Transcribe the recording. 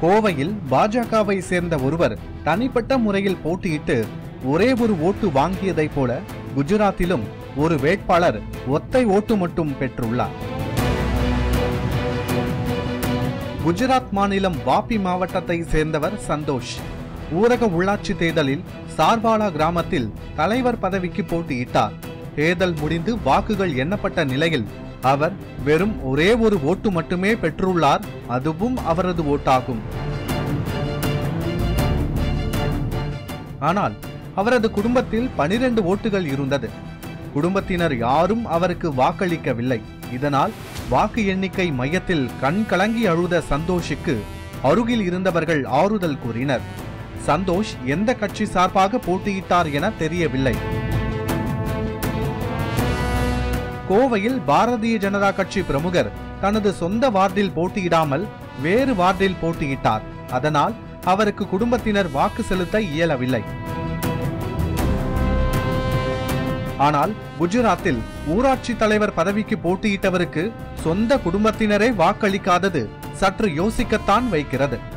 கோவையில் பாஜகவை சேர்ந்த ஒருவர் தனிப்பட்ட முறையில் போட்டியிட்டு ஒரே ஒரு ஓட்டு வாங்கியதைப் போல குஜராத்திலும் ஒரு வேட்பாளர் ஒத்தை ஓட்டு மட்டும் பெற்றுள்ளார். குஜராத் மாநிலம் வாபி மாவட்டத்தை சேர்ந்தவர் சந்தோஷ். ஊரக உள்ளாட்சி தேர்தலில் சார்பாலா கிராமத்தில் தலைவர் பதவிக்கு போட்டியிட்டார். தேர்தல் முடிந்து வாக்குகள் எண்ணப்பட்ட நிலையில் அவர் வெறும் ஒரே ஒரு ஓட்டு மட்டுமே பெற்றுள்ளார். அதுவும் அவரது ஓட்டாகும். ஆனால் அவரது குடும்பத்தில் 12 ஓட்டுகள் இருந்தது. குடும்பத்தினர் யாரும் அவருக்கு வாக்களிக்கவில்லை. இதனால் வாக்கு எண்ணிக்கை மையத்தில் கண் கலங்கி அழுத சந்தோஷுக்கு அருகில் இருந்தவர்கள் ஆறுதல் கூறினர். சந்தோஷ் எந்த கட்சி சார்பாக போட்டியிட்டார் என தெரியவில்லை. கோவையில் பாரதிய ஜனதா கட்சி பிரமுகர் தனது சொந்த வார்டில் போட்டியிடாமல் வேறு வார்டில் போட்டியிட்டார். அதனால் அவருக்கு குடும்பத்தினர் வாக்கு செலுத்த இயலவில்லை. ஆனால் குஜராத்தில் ஊராட்சி தலைவர் பதவிக்கு போட்டியிட்டவருக்கு சொந்த குடும்பத்தினரே வாக்களிக்காதது சற்று யோசிக்கத்தான் வைக்கிறது.